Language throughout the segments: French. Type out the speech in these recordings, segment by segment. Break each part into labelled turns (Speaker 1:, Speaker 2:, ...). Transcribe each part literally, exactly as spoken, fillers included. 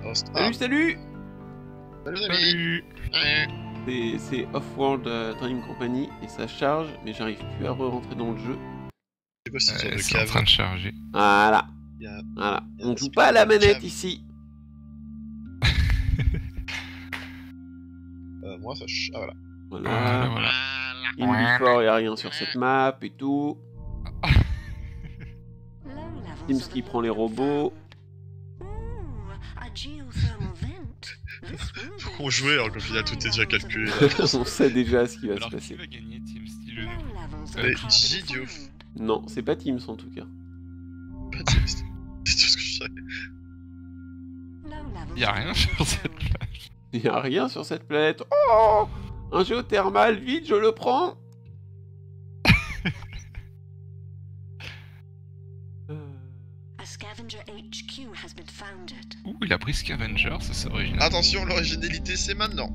Speaker 1: Post.
Speaker 2: Salut,
Speaker 1: Ah,
Speaker 2: salut.
Speaker 1: salut, salut.
Speaker 2: C'est- C'est Off-World euh, Trading Company et ça charge, mais j'arrive plus à re-rentrer dans le jeu.
Speaker 1: C'est quoi cette sorte
Speaker 3: Euh,
Speaker 1: de
Speaker 3: c'est en
Speaker 1: cave?
Speaker 3: train de charger.
Speaker 2: Voilà,
Speaker 1: Il y a...
Speaker 2: voilà.
Speaker 1: Il y a
Speaker 2: On
Speaker 1: un
Speaker 2: joue pas à la
Speaker 1: espèce de
Speaker 2: manette
Speaker 1: cave.
Speaker 2: ici.
Speaker 1: Euh, moi ça ch... Ah voilà.
Speaker 2: Voilà.
Speaker 3: Voilà, voilà.
Speaker 2: In Before, y a rien sur cette map et tout. Teams qui prend les robots.
Speaker 1: On jouait alors qu'au final tout est déjà calculé.
Speaker 2: On sait déjà ce qui va
Speaker 3: Alors
Speaker 2: se
Speaker 3: qui
Speaker 2: passer.
Speaker 3: va gagner Team Style
Speaker 1: Mais Gidio.
Speaker 2: Non, c'est pas Teams en tout cas.
Speaker 1: Pas de texte. C'est tout ce que je sais.
Speaker 3: Y'a rien sur cette plage.
Speaker 2: Y a rien sur cette planète. Oh, un géothermal, vite, je le prends.
Speaker 3: Ouh, il a pris Scavenger, ça c'est original.
Speaker 1: Attention, l'originalité c'est maintenant.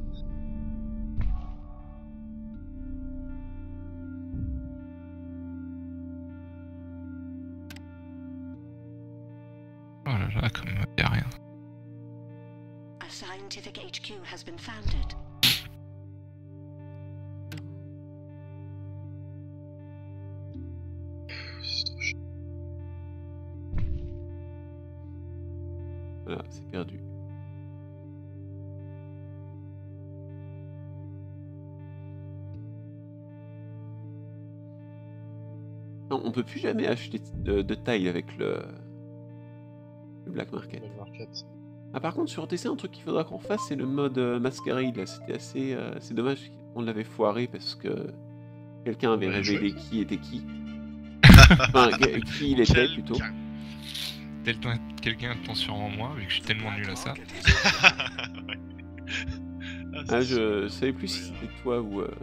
Speaker 3: Oh là là, comme y'a rien.
Speaker 4: A scientific H Q has been founded.
Speaker 1: C'est trop chiant.
Speaker 2: Voilà, c'est perdu. Non, on peut plus jamais acheter de, de taille avec le, le Black Market.
Speaker 1: Black Market.
Speaker 2: Ah, par contre, sur T C, un truc qu'il faudra qu'on fasse, c'est le mode euh, Masquerade. Là, c'était assez. Euh, c'est dommage qu'on l'avait foiré parce que quelqu'un avait
Speaker 1: Ouais,
Speaker 2: révélé
Speaker 1: chouette.
Speaker 2: qui était qui. Enfin, qui qui il était
Speaker 1: Quel
Speaker 2: plutôt.
Speaker 1: can-
Speaker 3: Tel temps- Quelqu'un attend sûrement moi, vu que je suis tellement nul à ça.
Speaker 1: Ouais. Ah,
Speaker 2: Ah,
Speaker 1: c'est sûr.
Speaker 2: je savais plus si c'était toi ou. Euh...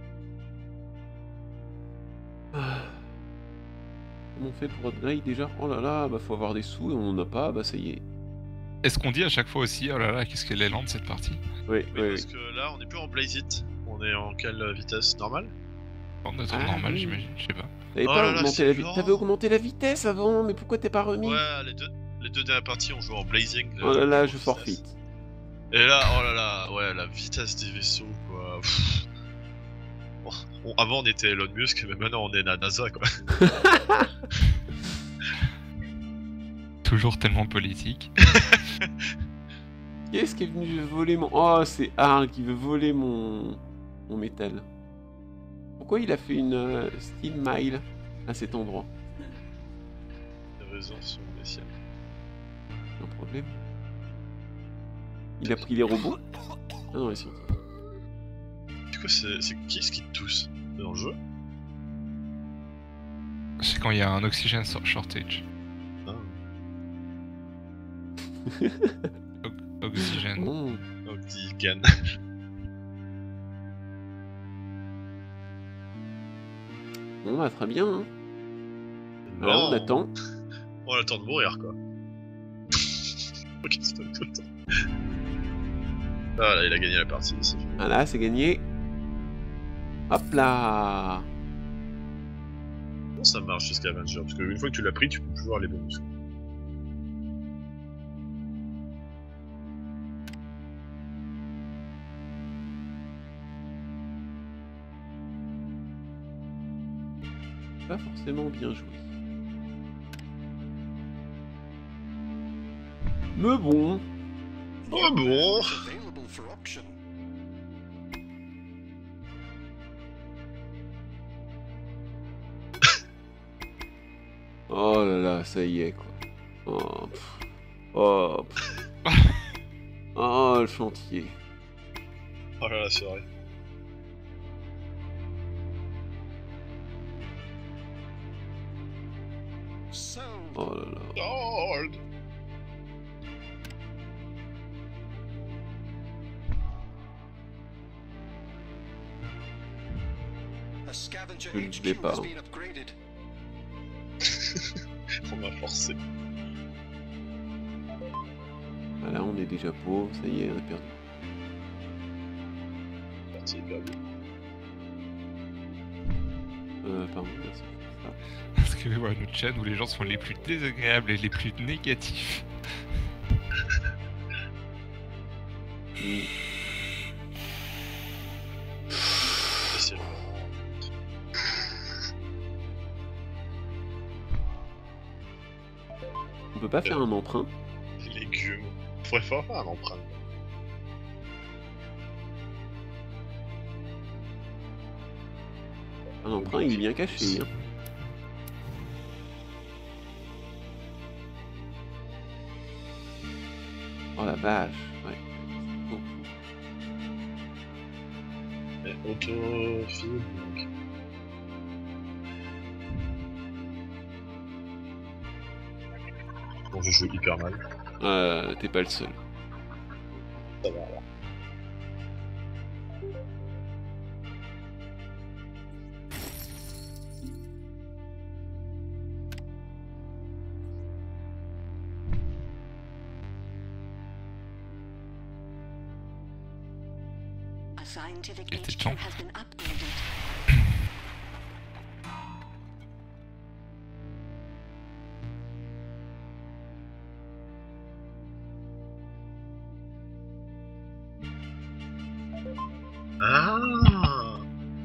Speaker 2: Ah. Comment on fait pour upgrade déjà? Oh là là, bah faut avoir des sous et on en a pas, bah ça y est.
Speaker 3: Est-ce qu'on dit à chaque fois aussi, oh là là, qu'est-ce qu'elle est lente cette partie?
Speaker 2: Oui,
Speaker 1: Oui,
Speaker 2: oui,
Speaker 1: parce
Speaker 2: oui.
Speaker 1: que là on est plus en Blaze It. On est en quelle vitesse normale?
Speaker 3: Bon, notre
Speaker 2: Ah,
Speaker 3: normal,
Speaker 2: oui.
Speaker 3: j'imagine, je sais pas.
Speaker 2: T'avais
Speaker 1: Oh
Speaker 2: pas
Speaker 1: là là,
Speaker 2: augmenté
Speaker 1: c'est
Speaker 2: la vi-
Speaker 1: lent.
Speaker 2: T'avais augmenté la vitesse avant, mais pourquoi t'es pas remis?
Speaker 1: Ouais, les deux, les deux dernières parties on joue en Blazing. le-
Speaker 2: Oh là là,
Speaker 1: la
Speaker 2: je
Speaker 1: vitesse.
Speaker 2: forfeit.
Speaker 1: Et là, oh là là, ouais, la vitesse des vaisseaux quoi. Pff. Bon, on- avant on était Elon Musk, mais maintenant on est la NASA quoi.
Speaker 3: Toujours tellement politique.
Speaker 2: Qui est-ce qui est venu voler mon... Oh, c'est Arl qui veut voler mon... mon métal. Pourquoi il a fait une euh, Steel Mile à cet endroit?
Speaker 1: Les raisons sont les siennes.
Speaker 2: Un problème. Il a pris les robots? Ah non, ils sont...
Speaker 1: Du coup, c'est c'est qui ce qui te tousse dans le jeu?
Speaker 3: C'est quand il y a un oxygène so- shortage.
Speaker 1: Ah.
Speaker 3: Oxygène.
Speaker 2: Bon.
Speaker 1: Donc, dit Gan.
Speaker 2: Bon, bah très bien. Hein. Alors, on attend.
Speaker 1: On attend de mourir quoi. Ok, c'est pas tout le temps. Voilà, il a gagné la partie, c'est fini.
Speaker 2: Voilà, c'est gagné. Hop là.
Speaker 1: Comment ça marche jusqu'à Avenger? Parce qu'une fois que tu l'as pris, tu peux plus voir les bonus.
Speaker 2: Pas forcément bien joué. Mais bon.
Speaker 1: Oh bon.
Speaker 2: Oh là là, ça y est quoi. Oh, pff. Oh, pff. Oh, le chantier.
Speaker 1: Oh là là, c'est vrai.
Speaker 2: Oh là là.
Speaker 1: Lord.
Speaker 2: Je ne vais pas.
Speaker 1: On m'a forcé.
Speaker 2: Voilà, on est déjà pauvre, ça y est, on a perdu.
Speaker 1: Partie est perdue.
Speaker 2: Euh, pardon, merci. Ah.
Speaker 3: Parce que ouais, notre chaîne où les gens sont les plus désagréables et les plus négatifs.
Speaker 2: Mm.
Speaker 1: C'est vraiment...
Speaker 2: On peut pas faire un emprunt?
Speaker 1: Légumes. On pourrait faire un emprunt.
Speaker 2: Un emprunt, il est bien caché. Hein. Oh la vache, ouais. Oh.
Speaker 1: Et autofil. Donc. Bon, je joue hyper mal.
Speaker 2: Euh, t'es pas le seul.
Speaker 1: Ça va alors.
Speaker 4: A scientific
Speaker 3: Était
Speaker 4: H Q
Speaker 3: temps.
Speaker 4: has been upgraded.
Speaker 1: Ah!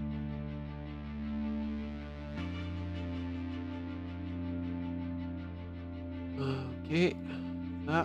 Speaker 2: Ok. Ah.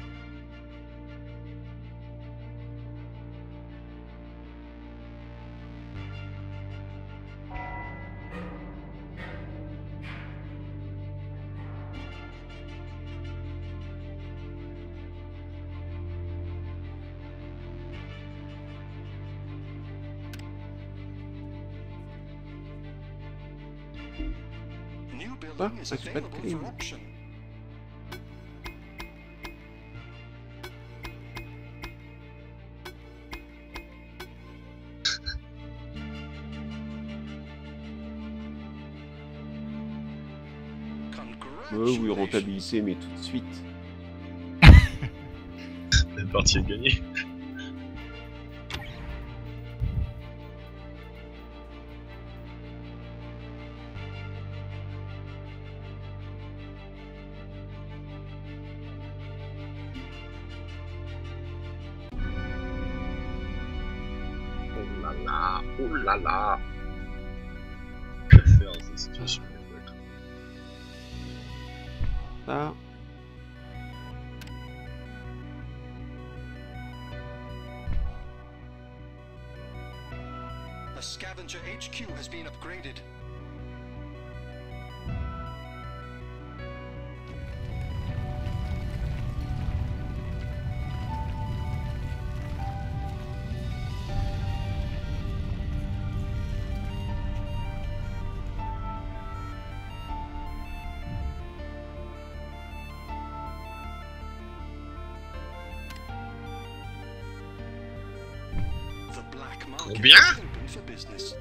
Speaker 5: New
Speaker 2: Ah,
Speaker 5: building is
Speaker 2: ah, j'ai pas de
Speaker 5: available
Speaker 2: clé,
Speaker 5: for
Speaker 2: moi.
Speaker 5: auction.
Speaker 2: Euh, oui, rentabilité, mais tout de suite.
Speaker 1: Une partie est gagnée. Oh là là, oh là là. Que faire dans cette situation?
Speaker 2: Ça.
Speaker 5: A scavenger H Q has been upgraded. The black market
Speaker 1: Combien?
Speaker 5: is open for business.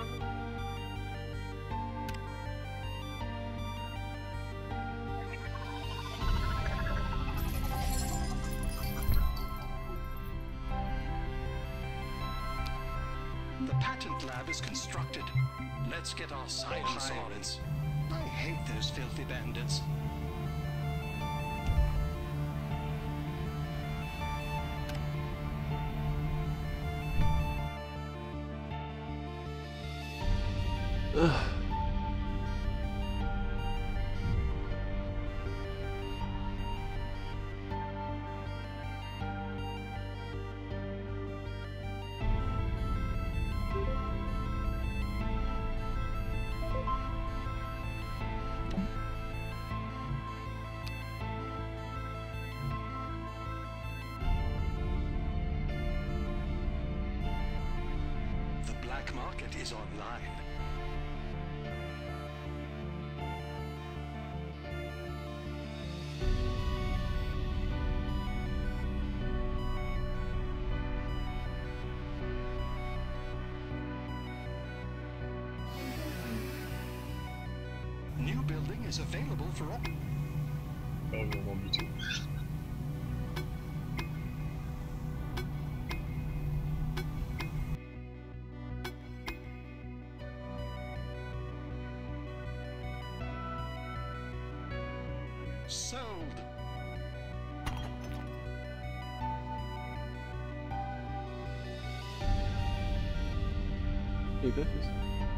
Speaker 5: The patent lab is constructed. Let's get our science on it. I hate those filthy bandits.
Speaker 2: Ah.
Speaker 5: The black market is online. New building is available for op-
Speaker 1: Pas vraiment du tout.
Speaker 5: sold.
Speaker 2: J'avais pas fait ça.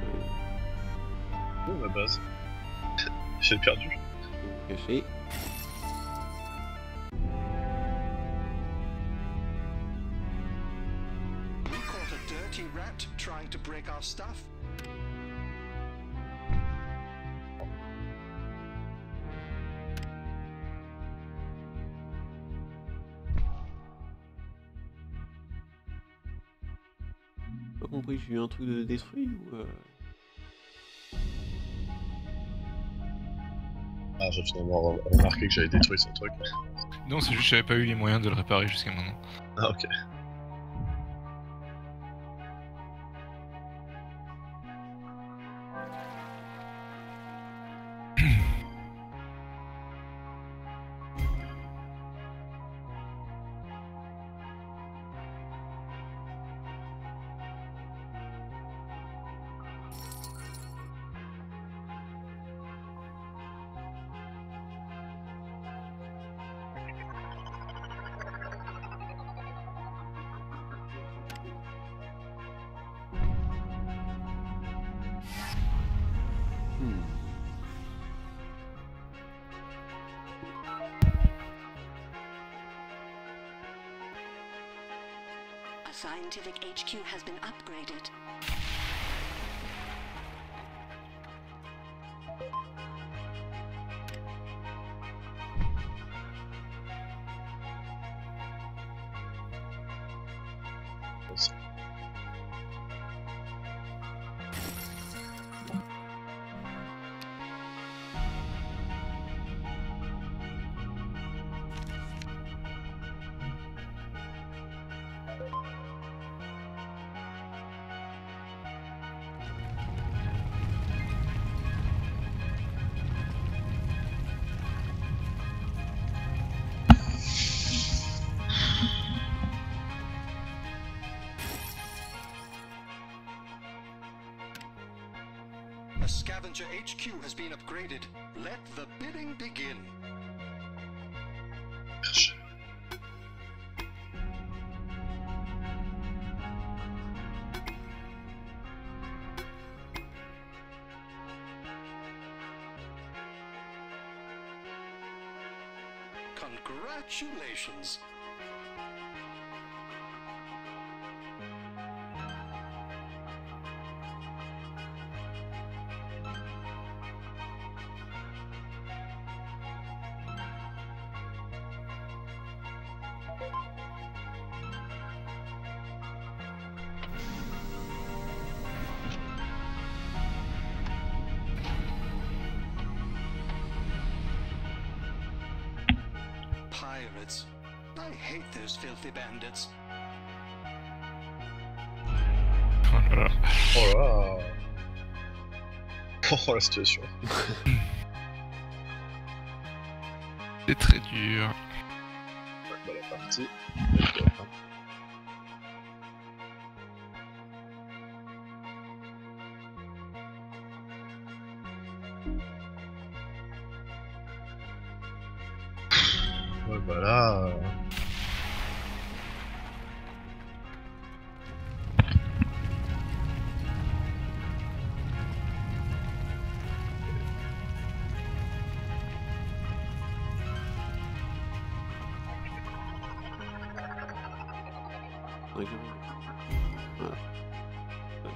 Speaker 1: Oh, ma base. J'ai perdu.
Speaker 2: Caché.
Speaker 5: We caught a dirty rat trying to break our stuff.
Speaker 2: Pas compris, j'ai eu un truc de détruit ou... Euh...
Speaker 1: Ah, j'ai finalement remarqué que j'avais détruit son truc.
Speaker 3: Non, c'est juste que j'avais pas eu les moyens de le réparer jusqu'à maintenant.
Speaker 1: Ah, ok.
Speaker 2: Hmm.
Speaker 4: A scientific H Q has been upgraded.
Speaker 5: A scavenger H Q has been upgraded. Let the bidding begin. Congratulations. Pirates. I hate those filthy bandits.
Speaker 3: Oh là là.
Speaker 1: Oh là. Oh la situation.
Speaker 3: C'est très dur.
Speaker 1: Ouais, bah, la partie. Ouais, bah là. euh,
Speaker 2: Ouais, j'ai- Voilà. Voilà.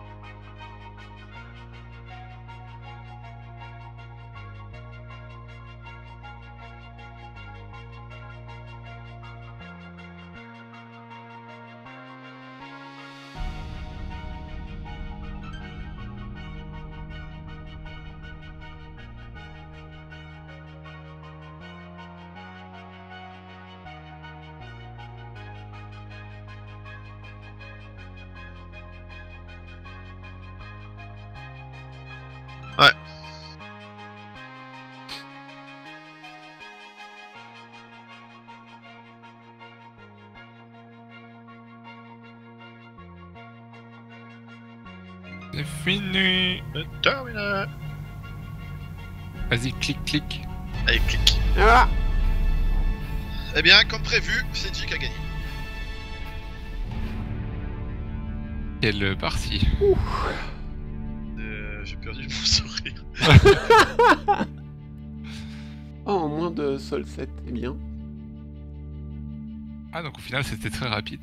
Speaker 1: Ouais.
Speaker 3: C'est fini.
Speaker 1: C'est terminé.
Speaker 3: Vas-y, clic, clic.
Speaker 1: Allez, clic.
Speaker 2: Ah
Speaker 1: Eh bien, comme prévu, c'est J qui a gagné.
Speaker 3: Quelle partie.
Speaker 1: Euh, J'ai perdu mon sourire.
Speaker 2: Oh, en moins de sol sept, eh bien.
Speaker 3: Ah, donc au final, c'était très rapide.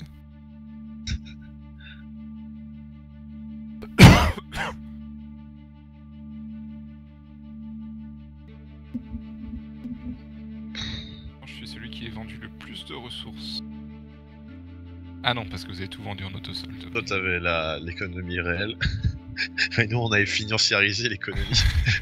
Speaker 3: Je suis celui qui a vendu le plus de ressources. Ah non, parce que vous avez tout vendu en autosolde.
Speaker 1: Toi, t'avais la- l'économie réelle. Et nous, on avait financiarisé l'économie.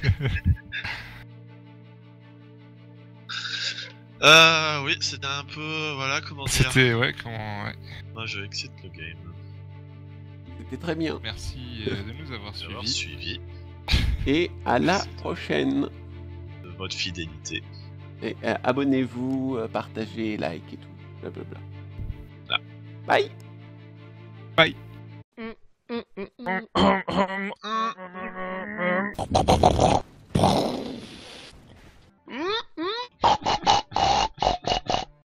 Speaker 1: Euh, oui, c'était un peu, voilà, comment dire.
Speaker 3: C'était, ouais, comment... Ouais.
Speaker 1: Moi, je exit le game.
Speaker 2: C'était très bien.
Speaker 3: Merci euh, de nous avoir
Speaker 1: D'avoir
Speaker 3: suivis.
Speaker 1: suivi
Speaker 2: Et à la prochaine.
Speaker 1: de votre fidélité.
Speaker 2: Et euh, abonnez-vous, euh, partagez, like et tout. Blablabla.
Speaker 1: Ah.
Speaker 2: Bye.
Speaker 3: Bye.
Speaker 4: Mm, mm, mm, mm.